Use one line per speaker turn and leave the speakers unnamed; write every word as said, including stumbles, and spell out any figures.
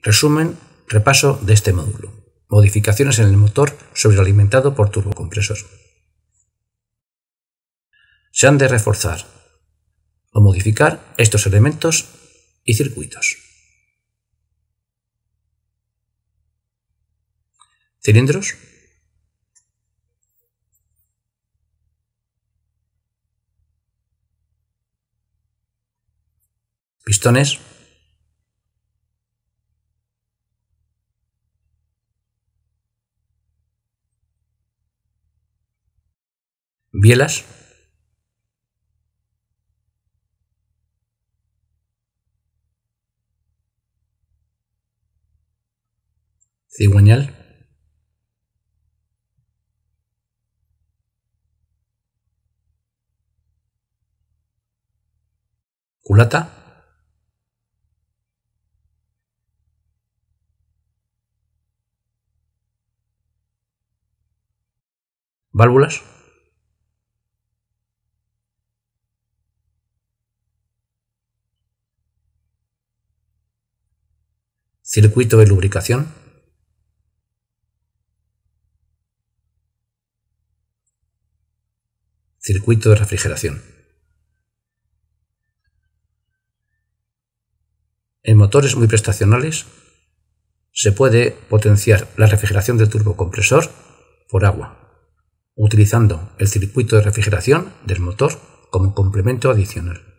Resumen, repaso de este módulo. Modificaciones en el motor sobrealimentado por turbocompresor. Se han de reforzar o modificar estos elementos y circuitos. Cilindros, pistones, bielas, cigüeñal, culata, válvulas, circuito de lubricación, circuito de refrigeración. En motores muy prestacionales se puede potenciar la refrigeración del turbocompresor por agua, utilizando el circuito de refrigeración del motor como complemento adicional.